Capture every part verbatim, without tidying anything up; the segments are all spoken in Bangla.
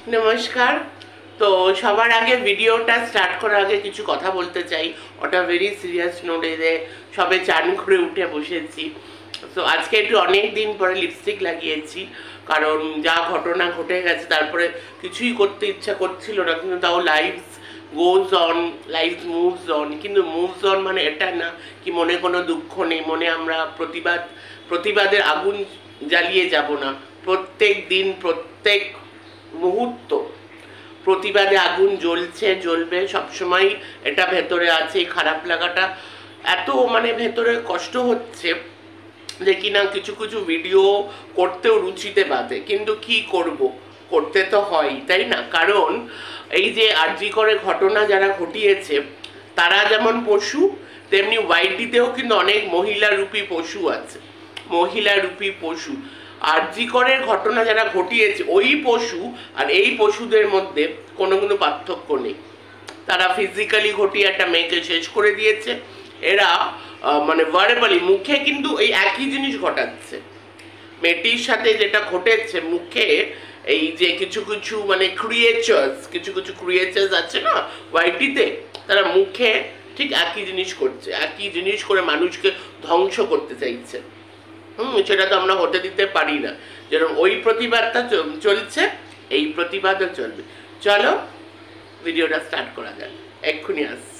নমস্কার। তো সবার আগে ভিডিওটা স্টার্ট করার আগে কিছু কথা বলতে চাই। ওটা ভেরি সিরিয়াস নোটে যে সবে চান করে উঠে বসেছি। তো আজকে একটু অনেক দিন পরে লিপস্টিক লাগিয়েছি, কারণ যা ঘটনা ঘটে গেছে তারপরে কিছুই করতে ইচ্ছা করছিল না, কিন্তু তাও life goes on, life moves on. কিন্তু মুভস অন মানে এটা না কি মনে কোনো দুঃখ নেই, মনে আমরা প্রতিবাদ প্রতিবাদের আগুন জ্বালিয়ে যাব না। প্রত্যেক দিন প্রত্যেক মুহূর্ত প্রতিবাদে আগুন জ্বলছে, জ্বলবে সবসময়। এটা ভেতরে আছে, খারাপ লাগাটা এত মানে ভেতরে কষ্ট হচ্ছে যে কিনা কিছু কিছু ভিডিও করতেও রুচিতে বাঁধে, কিন্তু কি করব, করতে তো হয়, তাই না? কারণ এই যে আরজি করে ঘটনা যারা ঘটিয়েছে তারা যেমন পশু, তেমনি ওয়াইটিতেও কিন্তু অনেক মহিলা রূপী পশু আছে, মহিলা রূপী পশু। আরজি করের ঘটনা যারা ঘটিয়েছে ওই পশু আর এই পশুদের মধ্যে কোনো কোনো পার্থক্য নেই। তারা ফিজিক্যালি ঘটিয়ে একটা মেয়েকে শেষ করে দিয়েছে, এরা মানে ভার্বালি মুখে কিন্তু এই একই জিনিস ঘটাচ্ছে। মেয়েটির সাথে যেটা ঘটেছে মুখে, এই যে কিছু কিছু মানে ক্রিয়েচার্স কিছু কিছু ক্রিয়েচার্স আছে না ওয়াইটিতে, তারা মুখে ঠিক একই জিনিস করছে, একই জিনিস করে মানুষকে ধ্বংস করতে চাইছে। হুম সেটা তো আমরা হতে দিতে পারি না। যেরকম ওই প্রতিবাদটা চলছে, এই প্রতিবাদও চলবে। চলো ভিডিওটা স্টার্ট করা যাক, এক্ষুনি আসছি।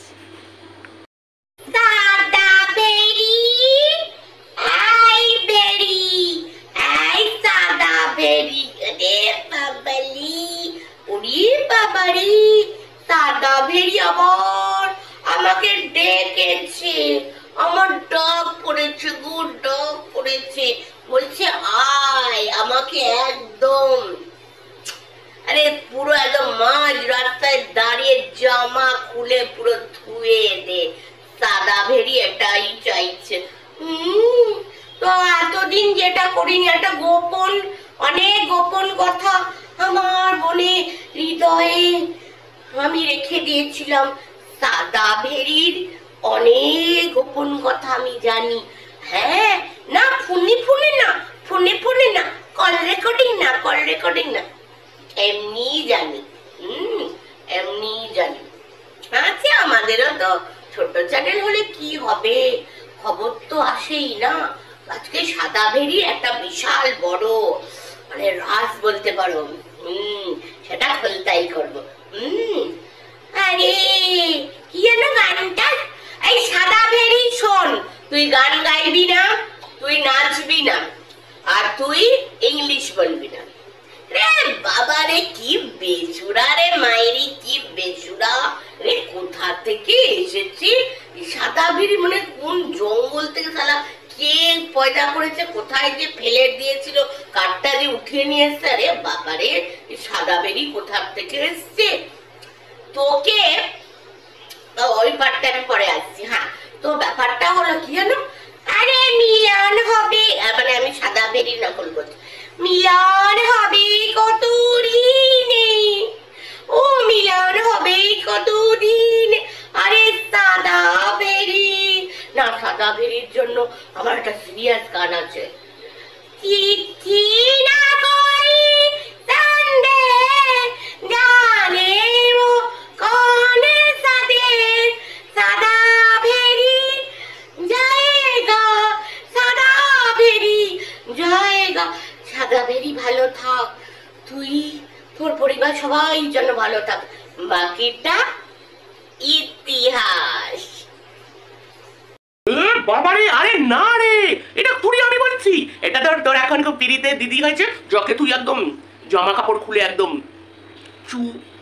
আমাকে ডেকেছে, আমার ডগ পড়েছে, গুড ডগ পড়েছে, বলছে আয় আমাকে একদম, আরে পুরো একদম মাঝ রাস্তায় দাঁড়িয়ে জামা খুলে পুরো ধুয়ে দে, সাদা ভেরি এটাই চাইছে। হম তো এতদিন যেটা করিনি, একটা গোপন, অনেক গোপন কথা আমার মনে হৃদয়ে আমি রেখে দিয়েছিলাম। সাদা ভেরির অনেক গোপন কথা আমি জানি। হ্যাঁ না, ফোনে ফোনে না, ফোনে ফোনে না, কল রেকর্ডিং না, কল রেকর্ডিং না, এমনি জানি। হম এমনি জানি। আচ্ছা আমাদেরও তো ছোট চ্যানেল হলে কি হবে, খবর তো আসেই না। আজকে সাদা ভেরি একটা বিশাল বড় মানে রাজ বলতে পারো, হম সেটা খোলতাই করবো। হম আরে কি যেন গানটা, এই সাদা ভেরি শোন, তুই গান গাইবি না, তুই নাচবি না, আর তুই ইংলিশ বলবি না। রে বাবা রে, কি বেসুরা রে মায়েরি, কি বেসুরা রে, কোথা থেকে এসেছি সাদা ভেরি, মানে কোন জঙ্গল থেকে শালা কে পয়দা করেছে, কোথায় যে ফেলে দিয়েছিল, কাঠটা যে উঠিয়ে নিয়ে এসছে। আরে বাবা রে, সাদা ভেরি কোথা থেকে এসছে। তোকে ওই পার্টটা আমি পরে আসছি। হ্যাঁ তো ব্যাপারটা হলো কি জানো, আরে মিলন হবে, মানে আমি সাদা ভেরি নকল করছি, মিলন হবে কত দিনে, ও মিলন হবে কত দিন, আরে সাদা ভেরি না, সাদা ভেরির জন্য আমার একটা সিরিয়াস গান আছে। চিঠি না কই সন্দেহ জানে ও কোনে সাদে, সাদা ভেরি জায়গা, সাদা ভেরি জায়গা। সাদা ভেরি ভালো থাক, তুই তোর পরিবার সবাই যেন ভালো থাক, বাকিটা ইতিহাস। বাবারে, আরে না রে, এটা তুই, আমি বলছি এটা তোর তোর এখন খুব পিড়িতে দিদি হয়েছে, যকে তুই একদম জামা কাপড় খুলে একদম চু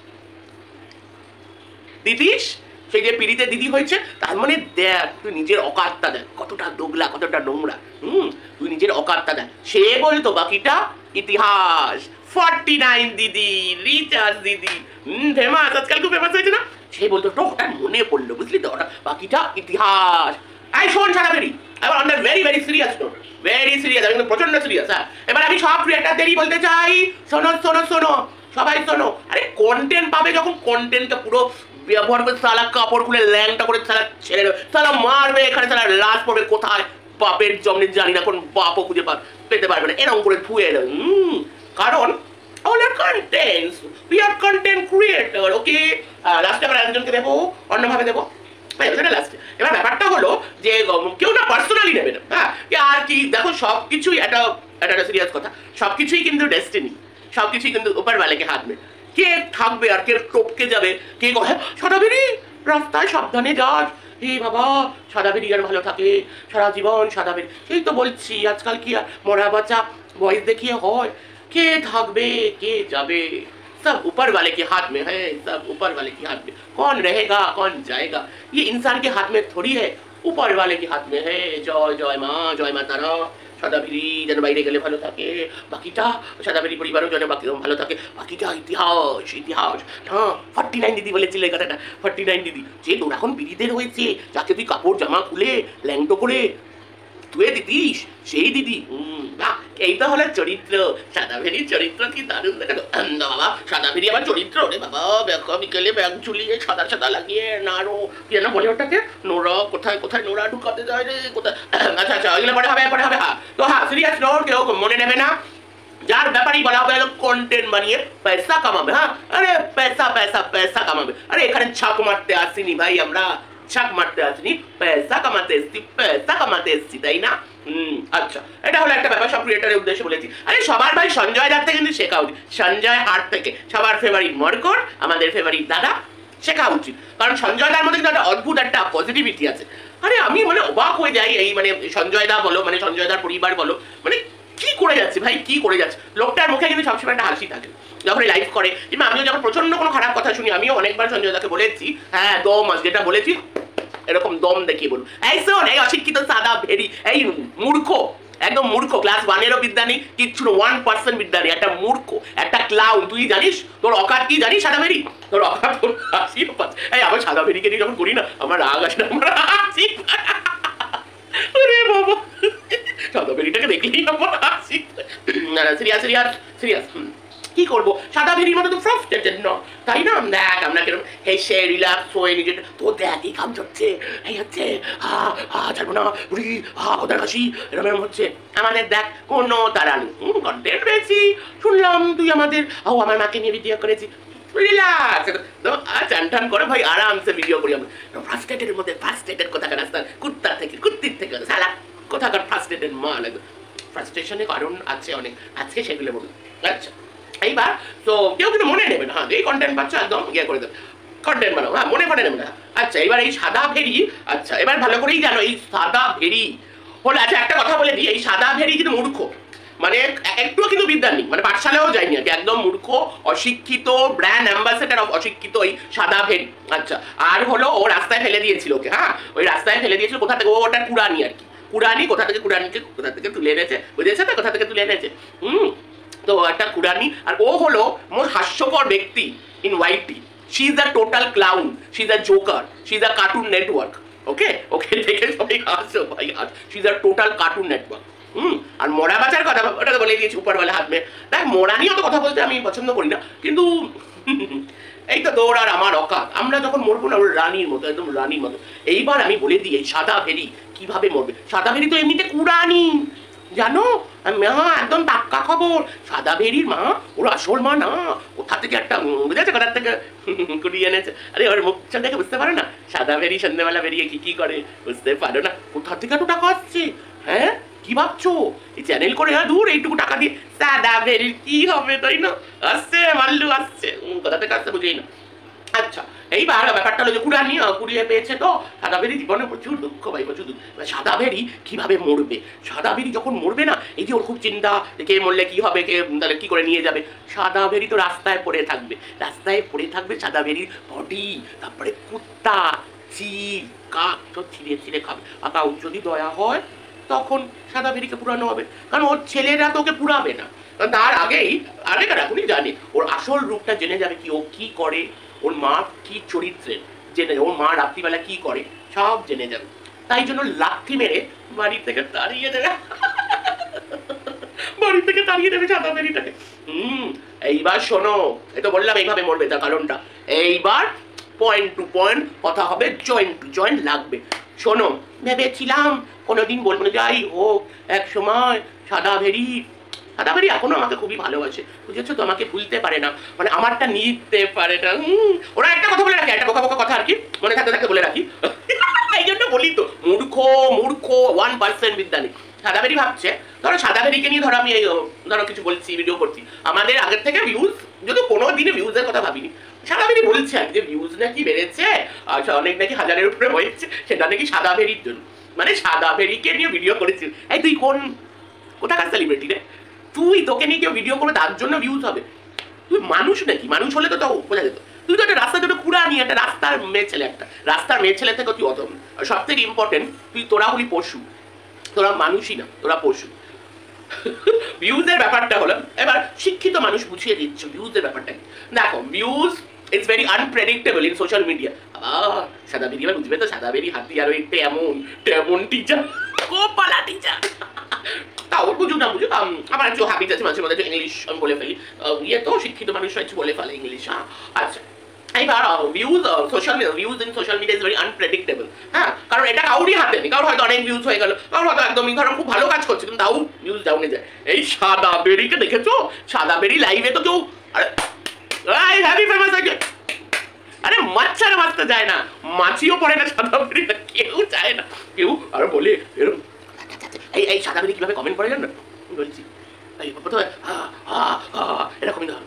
দিদিস, সেই যে পিড়িতে দিদি হয়েছে, তার মানে দেখ তুই নিজের অকাতটা দেখ, কতটা দোগলা, কতটা নোংরা। হুম তুই নিজের অকাতটা দেখ, সে বলতো বাকিটা ইতিহাস। ফর্টি নাইন দিদি, রিচার্জ দিদি, হম ফেমাস, আজকাল খুব ফেমাস হয়েছে না, সে বলতো তো, হঠাৎ মনে পড়লো, বুঝলি তো, ওটা বাকিটা ইতিহাস। এই শোন সাদা ভেরি, এবার on the very very serious note, very serious, আমি কিন্তু প্রচন্ড সিরিয়াস। হ্যাঁ এবার আমি সব ক্রিয়েটারদেরই বলতে চাই, শোনো শোনো শোনো সবাই শোনো। আরে কন্টেন্ট পাবে যখন, কন্টেন্টটা পুরো ব্যবহার করে সালা কাপড় খুলে ল্যাংটা করে সালা ছেড়ে দেবে, সালা মারবে এখানে, সালা লাশ পড়বে কোথায়, বাপের জন্মে জানি না, কোন বাপও খুঁজে পেতে পারবে না, এরকম করে ধুয়ে দেবে। হম কারণ all our contents. We are content creator, okay? লাস্টে আবার একজনকে দেবো, অন্যভাবে দেবো। লাস্টে এবার ব্যাপারটা হলো যে কেউ না পার্সোনালি নেবে না, হ্যাঁ, আর কি দেখো সব কিছুই একটা একটা সিরিয়াস কথা, সব কিছুই কিন্তু ডেস্টিনি, সব কিছুই কিন্তু উপর ওয়ালাকে হাত মে। কে থাকবে আর কে টপকে যাবে, কে কহে সাদাবেরি রাস্তায় সাবধানে যাস, হে বাবা সাদাবেরি আর ভালো থাকে সারা জীবন সাদাবেরি। এই তো বলছি আজকাল কি আর মরা বাচ্চা বয়স দেখিয়ে হয়, কে থাকবে কে যাবে, सब ऊपर वाले के हाथ में है, सब ऊपर वाले के हाथ में, कौन रहेगा कौन जाएगा ये इंसान के हाथ में थोड़ी है, ऊपर वाले के हाथ में है। जय जय মা জয় মা তারা, সাদাবেরি যেন বাইরে গেলে ভালো থাকে, বাকিটা সাদাবেরি পরিবারও যেন বাকি ভালো থাকে, বাকিটা ইতিহাস ইতিহাস। হ্যাঁ ফর্টি নাইন দিদি বলেছিল এই কথাটা, ফর্টি নাইন দিদি যে তোর এখন বিড়িদের হয়েছে, যাকে তুই কাপড় জামা খুলে ল্যাংটো করে তুই দিদিস সেই দিদি। হম বাহ, এইটা হলো চরিত্র, সাদাবেরির চরিত্র কি দারুণ দেখালো বাবা। সাদাবেরি আমার চরিত্র রে বাবা, ব্যাগ বিকেলে ব্যাগ ঝুলিয়ে সাদা সাদা লাগিয়ে নাড়ো কি যেন বলে ওটাকে, নোরা কোথায় কোথায় নোরা ঢুকাতে যায় রে কোথায়। আচ্ছা আচ্ছা ওইগুলো পরে হবে পরে হবে। হ্যাঁ তো হ্যাঁ সিরিয়াস নোট কেউ মনে নেবে না, যার ব্যাপারেই বলা হবে কন্টেন্ট বানিয়ে পয়সা কামাবে। হ্যাঁ আরে পয়সা পয়সা পয়সা কামাবে, আরে এখানে ছাপ মারতে আসিনি ভাই, আমরা ছাপ মারতে আসিনি, পয়সা কামাতে এসছি, পয়সা কামাতে এসছি, তাই না? হুম আচ্ছা এটা হলো একটা ব্যাপার, সব ক্রিয়েটারের উদ্দেশ্যে বলেছি। আরে সবার ভাই সঞ্জয় দার থেকে কিন্তু শেখা উচিত, সঞ্জয় হাট থেকে সবার ফেভারিট মরকর, আমাদের ফেভারিট দাদা, শেখা উচিত। কারণ সঞ্জয় দার মধ্যে কিন্তু একটা অদ্ভুত একটা পজিটিভিটি আছে। আরে আমি মানে অবাক হয়ে যাই, এই মানে সঞ্জয় দা বলো মানে সঞ্জয় দার পরিবার বলো, মানে কি করে যাচ্ছে ভাই, কি করে যাচ্ছে লোকটার মুখে কিন্তু সবসময় একটা হাসি থাকে যখন লাইভ করে। কিংবা আমিও যখন প্রচন্ড কোনো খারাপ কথা শুনি, আমিও অনেকবার সঞ্জয় দাকে বলেছি, হ্যাঁ দম যেটা বলেছি এরকম দম দেখিয়ে বলুন, এই শোন এই অশিক্ষিত সাদা ভেরি, এই মূর্খ একদম মূর্খ, ক্লাস ওয়ানেরও বিদ্যা নেই কিচ্ছু, ওয়ান পার্সেন্ট বিদ্যা নেই, একটা মূর্খ একটা ক্লাউন, তুই জানিস তোর অকাত কি জানিস সাদা ভেরি, তোর অকাত তোর হাসি পাচ্ছে। এই আমার সাদা ভেরিকে নিয়ে যখন করি না আমার রাগ আসে না, আমার হাসি আরে বাবা সাদা ভেরিটাকে দেখলেই আমার হাসি। সিরিয়াস সিরিয়াস সিরিয়াস কি করবো, সাদা ভেরির মতো তো ফ্রাস্ট্রেটেড না, তাই না? দেখ আমরা কিরকম হেসে রিল্যাক্স হয়ে নিজেটা, তো দেখ এই কাম চলছে এই হচ্ছে, হা হা ছাড়বো না বুড়ি, হা কোথায় হাসি এরকম এরকম হচ্ছে। আমাদের দেখ কোনো তারা নেই, কন্টেন্ট পেয়েছি, শুনলাম তুই আমাদের, ও আমার মাকে নিয়ে ভিডিও করেছি, রিল্যাক্স চান টান করে ভাই আরামসে ভিডিও করি আমরা। ফ্রাস্ট্রেটেডের মধ্যে ফ্রাস্ট্রেটেড কোথাকার রাস্তার কুত্তার থেকে কুত্তির থেকে সালা কোথাকার ফ্রাস্ট্রেটেড মাল, একদম ফ্রাস্ট্রেশনের কারণ আছে অনেক, আজকে সেগুলো বলুন। আচ্ছা এইবার তো কেউ কিন্তু মনে নেবে না, হ্যাঁ এই কন্টেন্ট পাচ্ছ একদম ইয়ে করে দেবে, কন্টেন্ট বানাও, হ্যাঁ মনে করে নেবে না। আচ্ছা এবার এই সাদা ভেরি, আচ্ছা এবার ভালো করেই জানো এই সাদা ভেরি হলো, আচ্ছা একটা কথা বলে দিই, এই সাদা ভেরি কিন্তু মূর্খ, মানে একটুও কিন্তু বিদ্যা নেই, মানে পাঠশালাও যায়নি আর কি, একদম মূর্খ অশিক্ষিত ব্র্যান্ড অ্যাম্বাসেডার অফ অশিক্ষিত এই সাদা ভেরি। আচ্ছা আর হলো ও রাস্তায় ফেলে দিয়েছিল ওকে, হ্যাঁ ওই রাস্তায় ফেলে দিয়েছিল, কোথা থেকে ও ওটা কুড়ানি আর কি, কুড়ানি কোথা থেকে কুড়ানিকে কোথা থেকে তুলে এনেছে, বুঝেছে তো কোথা থেকে তুলে এনেছে। হুম তো একটা কুড়ানি, আর ও হলো মোর হাস্যকর ব্যক্তি in YT, she is the total clown, she is the joker, she is the cartoon network, okay okay দেখে সবাই হাসছো ভাই, she is the total cartoon network. হুম আর মরা বাঁচার কথা ওটা তো বলে দিয়েছি উপরওয়ালা হাত মে, দেখ মরা নিয়ে অত কথা বলতে আমি পছন্দ করি না, কিন্তু এই তো তোর আর আমার অকাত, আমরা যখন মরবো না ওর রানীর মতো, একদম রানীর মতো। এইবার আমি বলে দিই এই সাদা ভেরি কিভাবে মরবে, সাদা ভেরি তো এমনিতে কুড়ানি জানো, হ্যাঁ একদম টাক্কা খবর, সাদা ভেরির মা ওর আসল মা না, কোথা থেকে একটা বুঝেছে কোথা থেকে কুড়িয়ে এনেছে, আরে ওর মুখটা দেখে বুঝতে পারো না সাদা ভেরি সন্ধ্যেবেলা বেরিয়ে কি কি করে, বুঝতে পারো না কোথা থেকে এত টাকা আসছে, হ্যাঁ কি ভাবছো এই চ্যানেল করে, হ্যাঁ দূর এইটুকু টাকা দিয়ে সাদা ভেরির কি হবে, তাই না? আসছে মাল্লু আসছে, কোথা থেকে আসছে বুঝেই না। আচ্ছা এইবার ব্যাপারটা হলো যে কুড়ানি কুড়িয়ে পেয়েছে, তো সাদা ভেরি জীবনে প্রচুর দুঃখ ভাই, প্রচুর দুঃখ। সাদা ভেরি কিভাবে মরবে, সাদা ভেরি যখন মরবে না এই যে ওর খুব চিন্তা, কে মরলে কি হবে, কে তাহলে কি করে নিয়ে যাবে, সাদা ভেরি তো রাস্তায় পড়ে থাকবে, রাস্তায় পড়ে থাকবে সাদা ভেরির বডি, তারপরে কুত্তা চিল কাক সব ছিঁড়ে ছিঁড়ে খাবে, আর কাউ যদি দয়া হয় তখন সাদা ভেরিকে পুরানো হবে, কারণ ওর ছেলেরা তো ওকে পুরাবে না, তার আগেই আরেক এখনই জানি ওর আসল রূপটা জেনে যাবে, কি ও কি করে, ওর মা কি চরিত্রের জেনে, ওর মা রাত্রিবেলা কি করে সব জেনে যাবে, তাই জন্য লাথি মেরে বাড়ি থেকে তাড়িয়ে দেবে, বাড়ি থেকে তাড়িয়ে দেবে সাদা ভেরিটাকে। হুম এইবার শোনো, এই তো বললাম এইভাবে মরবে, তার কারণটা এইবার পয়েন্ট টু পয়েন্ট কথা হবে, জয়েন্ট টু জয়েন্ট লাগবে। শোনো ভেবেছিলাম কোনোদিন বলবো না, যাই হোক এক সময় সাদা ভেরি সাদাবেরি এখনো আমাকে খুবই ভালোবাসে, বুঝেছো তো, আমাকে ভুলতে পারে না, মানে আমারটা নিতে পারে না। হুম, ওরা একটা কথা বলে রাখে, একটা বোকা বোকা কথা আর কি, মনে থাকতে থাকতে বলে রাখি, এই জন্য বলি তো, মূর্খ মূর্খ ওয়ান পার্সেন্ট বিদ্যা নেই। সাদাবেরি ভাবছে, ধরো সাদাবেরিকে নিয়ে ধরো আমি এই ধরো কিছু বলছি, ভিডিও করছি, আমাদের আগের থেকে ভিউজ, যদি কোনো দিনে ভিউজের কথা ভাবিনি, সাদাবেরি বলছে আর যে ভিউজ নাকি বেড়েছে, আর অনেক নাকি হাজারের উপরে হয়েছে, সেটা নাকি সাদাবেরির জন্য, মানে সাদাবেরিকে নিয়ে ভিডিও করেছি। এই তুই কোন কোথাকার সেলিব্রিটি রে, তুই তোকে নিয়ে কেউ ভিডিও করে তার জন্য ভিউজ হবে? তুই মানুষ নাকি? মানুষ হলে তো তাও বোঝা যেত। তুই তো একটা রাস্তায় দুটো কুড়া নিয়ে একটা রাস্তার মেয়ে ছেলে, একটা রাস্তার মেয়ে ছেলে থেকে তুই অতম। আর সব থেকে ইম্পর্টেন্ট, তুই তোরা হলি পশু, তোরা মানুষই না, তোরা পশু। ভিউজের ব্যাপারটা হলো, এবার শিক্ষিত মানুষ বুঝিয়ে দিচ্ছে ভিউজের ব্যাপারটা কি। দেখো, views it's very unpredictable in social media. আহ সাদাবেরি এবার বুঝবে তো, সাদাবেরি হাতি আরো একটু এমন তেমন টিচার, খুব পালা টিচার। তাও বুঝুক না বুঝুক, আমার একটু হ্যাবিট আছে মাঝে মধ্যে ইংলিশ আমি বলে ফেলি, ইয়ে তো শিক্ষিত মানুষরা একটু বলে ফেলে ইংলিশ। হ্যাঁ আচ্ছা, এইবার views social media, views in social media is very unpredictable. হ্যাঁ, কারণ এটা কাউরই হাতে নেই, কারোর হয়তো অনেক ভিউজ হয়ে গেল, কারোর হয়তো একদমই ধরো খুব ভালো কাজ করছে কিন্তু তাও ভিউজ ডাউনে যায়। এই সাদাবেরিকে দেখেছো? সাদাবেরি লাইভে তো কেউ আরে হ্যাপি ফেমাস আগে, আরে মাছারে মাছতে যায় না, মাছিও পড়ে না সাদাবেরি, কেউ চায় না কেউ। আর বলে এরকম, এই এই সাদাবেরি কিভাবে কমেন্ট করে জানো বলছি, এই প্রথমে এরকমই ধর,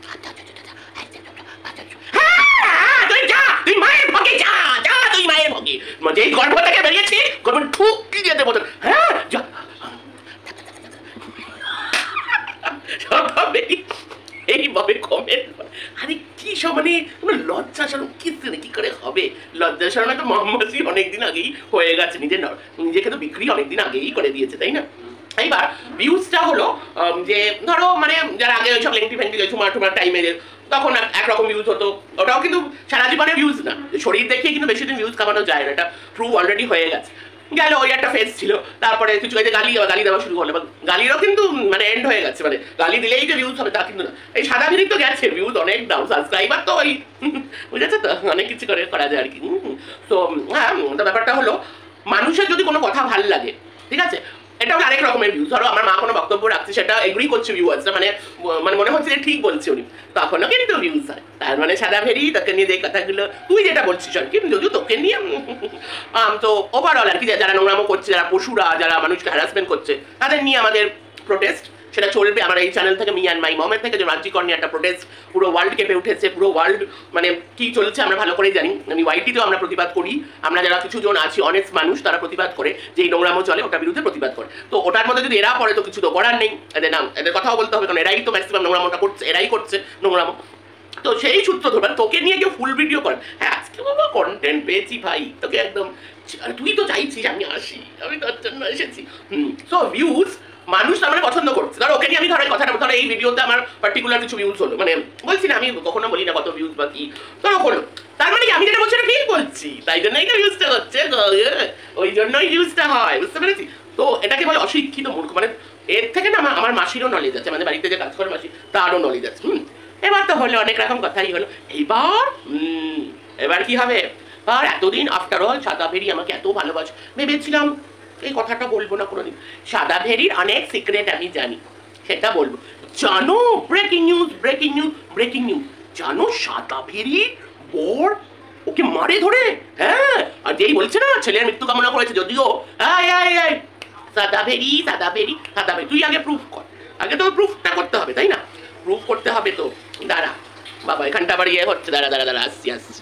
তুই যা, তুই মায়ের ভগে যা, যা তুই মায়ের ভগে, মানে এই গর্ভ থেকে বেরিয়েছি, গর্ভ ঠুকি দিয়ে দেবো, হ্যাঁ যা। সাদাবেরি এইভাবে কমেন্ট, আরে কি সব, মানে লজ্জা শরম কিছু নেই, কি করে হবে লজ্জা শরম? একটা মহামাসি অনেকদিন আগেই হয়ে গেছে, নিজের নিজেকে তো বিক্রি অনেকদিন আগেই করে দিয়েছে, তাই না? এইবার ভিউজটা হলো যে ধরো মানে যারা আগে ওইসব লেংটি ফেংটি ঝুমার টুমার টাইমে তখন একরকম ভিউজ হতো, ওটাও কিন্তু সারা জীবনের ভিউজ না, শরীর দেখিয়ে কিন্তু বেশি দিন ভিউজ কামানো যায় না, এটা প্রুভ অলরেডি হয়ে গেছে। গেল ওই একটা ফেস ছিল, তারপরে কিছু কাজে গালি গালি দেওয়া শুরু করলো, গালিরও কিন্তু মানে এন্ড হয়ে গেছে, মানে গালি দিলেই যে ভিউজ হবে তা কিন্তু না। এই সাদাবেরি তো গেছে, ভিউজ অনেক ডাউন, সাবস্ক্রাইবার তো ওই বুঝেছে তো, অনেক কিছু করে করা যায় আর কি। তো হ্যাঁ, ব্যাপারটা হলো মানুষের যদি কোনো কথা ভালো লাগে, ঠিক আছে, এটা হলো আরেক রকমের ভিউজ। ধরো আমার মা কোনো বক্তব্য রাখছে, সেটা এগ্রি করছে ভিউয়ার্সরা, মানে মানে মনে হচ্ছে যে ঠিক বলছে উনি, তখনও কিন্তু ভিউজ হয়। তার মানে সাদাবেরি তোকে নিয়ে যে কথাগুলো তুই যেটা বলছিস আর কি, যদিও তোকে নিয়ে তো ওভারঅল আর কি, যারা নোংরামো করছে, যারা পশুরা, যারা মানুষকে হ্যারাসমেন্ট করছে, তাদের নিয়ে আমাদের প্রোটেস্ট, সেটা চলবে। আমার এই চ্যানেল থেকে মি অ্যান্ড মাই মমের থেকে যে রাজ্যিকর নিয়ে একটা প্রোটেস্ট পুরো ওয়ার্ল্ড কেঁপে উঠেছে, পুরো ওয়ার্ল্ড মানে কি চলছে আমরা ভালো করেই জানি। আমি ওয়াইটিতেও আমরা প্রতিবাদ করি, আমরা যারা কিছু জন আছি অনেস্ট মানুষ, তারা প্রতিবাদ করে যে এই নোংরামো চলে, ওটার বিরুদ্ধে প্রতিবাদ করে। তো ওটার মধ্যে যদি এরা পড়ে তো কিছু তো করার নেই, এদের নাম এদের কথাও বলতে হবে, কারণ এরাই তো ম্যাক্সিমাম নোংরামোটা করছে, এরাই করছে নোংরামো। তো সেই সূত্র ধরবেন, তোকে নিয়ে কেউ ফুল ভিডিও করেন, হ্যাঁ আজকে বাবা কন্টেন্ট পেয়েছি ভাই, তোকে একদম, তুই তো চাইছিস আমি আসি, আমি তোর জন্য এসেছি। হুম, সো ভিউজ মানুষ আমার পছন্দ করছে, ধরো ওকে নিয়ে আমি ধরো কথাটা, ধরো এই ভিডিওতে আমার পার্টিকুলার কিছু ভিউজ হলো, মানে বলছি না আমি কখনো বলি না কত ভিউজ বা কি, ধরো হলো, তার মানে আমি যেটা বলছি এটা ঠিক বলছি, তাই জন্যই ভিউজটা হচ্ছে, ওই জন্যই ভিউজটা হয়, বুঝতে পেরেছি? তো এটাকে বলে অশিক্ষিত মূর্খ, মানে এর থেকে না আমার মাসিরও নলেজ আছে, মানে বাড়িতে যে কাজ করে মাসি তারও নলেজ আছে। হুম, এবার তো হলো অনেক রকম কথাই হলো, এইবার হুম এবার কি হবে? আর এতদিন আফটার অল সাদাবেরি আমাকে এত ভালোবাসে, ভেবেছিলাম এই কথাটা বলবো না কোনোদিন, সাদাবেরির অনেক সিক্রেট আমি জানি, সেটা বলবো। জানো breaking news, breaking news, breaking news, জানো সাদাবেরি বর ওকে মারে ধরে, হ্যাঁ, আর যেই বলছে না ছেলের মৃত্যু কামনা করেছে, যদিও সাদাবেরি সাদাবেরি সাদাবেরি, তুই আগে প্রুফ কর, আগে তো প্রুফটা করতে হবে, তাই না? প্রুফ করতে হবে তো, দাঁড়া বাবা এখানটা আবার ইয়ে হচ্ছে, দাঁড়া দাঁড়া দাঁড়া আসছি আসছি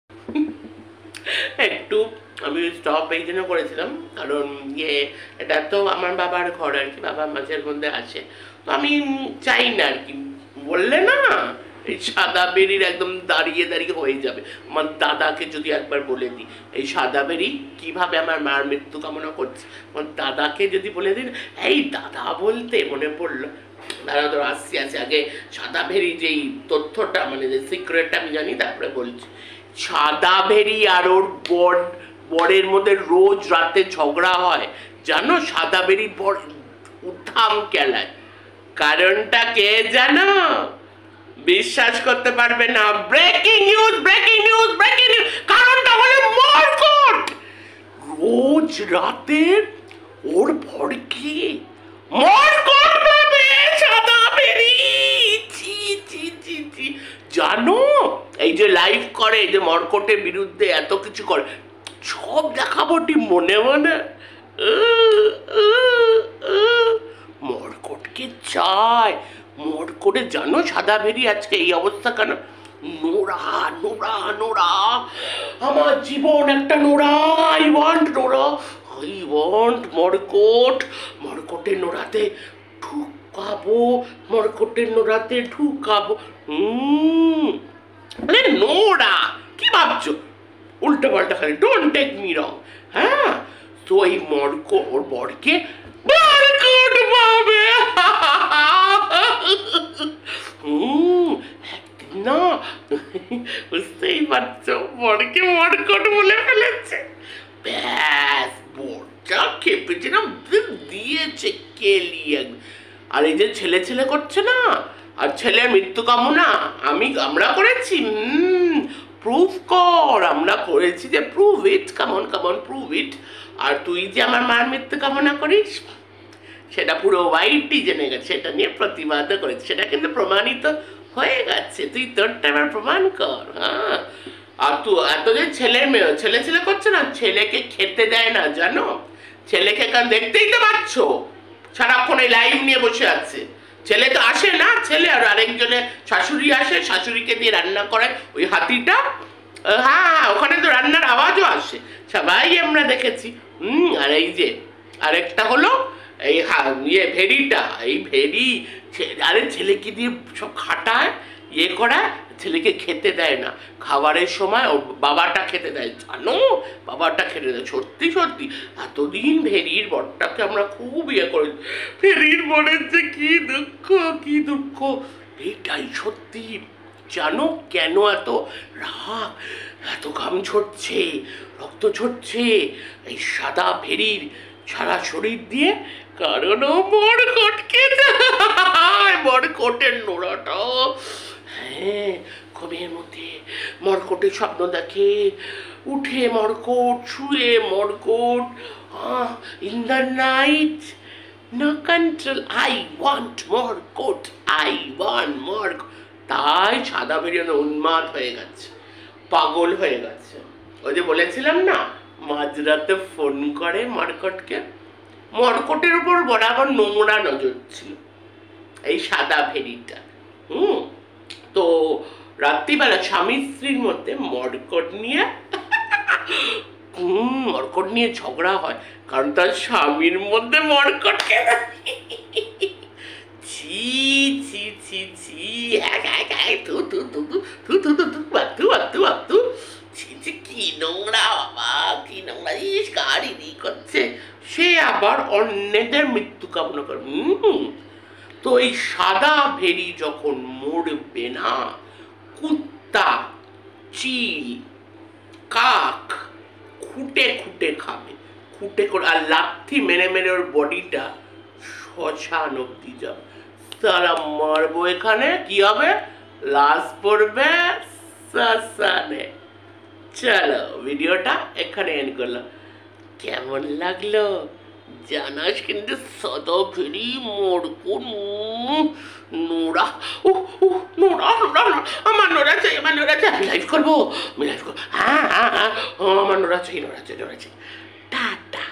একটু আমি স্টপ এই জন্য করেছিলাম, কারণ ইয়ে এটা তো আমার বাবার ঘর আর কি, বাবা মাঝের মধ্যে আসে, তো আমি চাই না আর কি, বললে না এই সাদাবেরির একদম দাঁড়িয়ে দাঁড়িয়ে হয়ে যাবে। আমার দাদাকে যদি একবার বলে দিই এই সাদাবেরি কিভাবে আমার মার মৃত্যু কামনা করছে, আমার দাদাকে যদি বলে দিন, এই দাদা বলতে মনে পড়লো, দাঁড়া তো আসছি আছে, আগে সাদাবেরি যেই তথ্যটা মানে যে সিক্রেটটা আমি জানি তারপরে বলছি। সাদাবেরি আর ওর বর বরের মধ্যে রোজ রাতে ঝগড়া হয়, জানো? সাদাবেরি বর উঠাম কেলায়, কারণটা কে জানো? বিশ্বাস করতে পারবে না, breaking news breaking news breaking news, কারণটা হলো মর্কট। রোজ রাতে ওর বরকে মর্কট ভাবে জানো এই যে লাইভ করে, এই যে মর্কটের বিরুদ্ধে এত কিছু করে, সব দেখাবো টি মনে মনে। মর্কটকে চায়, মর্কটে জানো সাদা ভেরি আজকে এই অবস্থা কেন? নোরা নোরা নোরা, আমার জীবন একটা Nora, I want Nora, I want মর্কট, মর্কটের নোরাতে ঢুকাবো, মর্কটের নোরাতে ঢুকাবো। হুম আরে নোরা কি ভাবছো উল্টো পাল্টা খালি, ডোন্ট টেক মি রং। হ্যাঁ তো এই মর্ক ওর বরকে মর্কট পাবে। হুম না বুঝতেই পারছো বরকে মর্কট বলে ফেলেছে। ব্যাস বরটা খেপেছে না, দিয়েছে কেলিয়ে। আর এই যে ছেলে ছেলে করছে না, আর ছেলের মৃত্যু কামনা আমি আমরা করেছি, হুম প্রুভ কর, আমরা করেছি যে prove it, come on come on prove it. আর তুই যে আমার মার মৃত্যু কামনা করিস সেটা পুরো ওয়াইটি জেনে গেছে, সেটা নিয়ে প্রতিবাদও করেছে, সেটা কিন্তু প্রমাণিত হয়ে গেছে, তুই তোরটা এবার প্রমাণ কর। হ্যাঁ আর তুই এত যে ছেলে মেয়ে ছেলে ছেলে করছে না, ছেলেকে খেতে দেয় না জানো, ছেলেকে কারণ দেখতেই তো পাচ্ছ সারাক্ষণ এই লাইভ নিয়ে বসে আছে। ছেলে তো আসে না, ছেলে আর আরেকজনে শাশুড়ি আসে, শাশুড়িকে দিয়ে রান্না করে ওই হাতিটা, হ্যাঁ ওখানে তো রান্নার আওয়াজও আসে, সবাই আমরা দেখেছি। হুম আর এই যে আরেকটা হলো এই ইয়ে ভেরিটা, এই ভেরি আরে ছেলেকে দিয়ে সব খাটায়, ইয়ে করায়, ছেলেকে খেতে দেয় না, খাবারের সময় ওর বাবাটা খেতে দেয়, জানো বাবাটা খেতে দেয়। সত্যি সত্যি এতদিন ভেরির বরটাকে আমরা খুব ইয়ে করে, ভেরির বরের যে কি দুঃখ কি দুঃখ, এটাই সত্যি। জানো কেন এত রাগ, এত ঘাম ঝরছে, রক্ত ঝরছে এই সাদা ভেরির সারা শরীর দিয়ে? কারণ ও মর্কটকে চায়, মর্কটের নোড়াটা। হ্যাঁ ঘুমের মধ্যে মর্কটের স্বপ্ন দেখে, উঠে মর্কট, শুয়ে মর্কট, in the night no control, I want মর্কট, আই ওয়ান্ট মর্কট। তাই সাদা বেরিয়ে উন্মাদ হয়ে গেছে, পাগল হয়ে গেছে। ওই যে বলেছিলাম না মাঝরাতে ফোন করে মর্কটকে, মর্কটের উপর বরাবর নোংরা নজর ছিল এই সাদা ভেরিটা। হুম তো রাত্রিবেলা স্বামী স্ত্রীর মধ্যে মর্কট নিয়ে হুম মর্কট নিয়ে ঝগড়া হয়, কারণ তার স্বামীর মধ্যে মর্কটকে ছি ছি ছি ছি তু তু তু তু তু তু তু বাতু বাতু বাতু ছি ছি কি নোংরা বাবা, কি নোংরা, ইস গাড়ি করছে। সে আবার অন্যদের মৃত্যু কামনা করে। হুম তো এই সাদা ভেরি যখন মরবে না, কুত্তা চিল কাক খুঁটে খুঁটে খাবে, খুঁটে করে, আর লাথি মেরে মেরে ওর বডিটা শ্মশান অব্দি যাবে। তারা মারবো এখানে, কি হবে লাশ পড়বে শ্মশানে। চলো ভিডিওটা এখানে এন্ড করলাম, কেমন লাগলো জানাস কিন্তু। সাদা ভেরি মরকট নোরা, ও ও নোরা নোরা, আমার নোরা চাই, আমার নোরা চাই, আমি লাইভ করবো, আমি লাইভ করবো, হ্যাঁ হ্যাঁ হ্যাঁ আমার নোরা চাই, নোরা চাই, নোরা চাই। টাটা।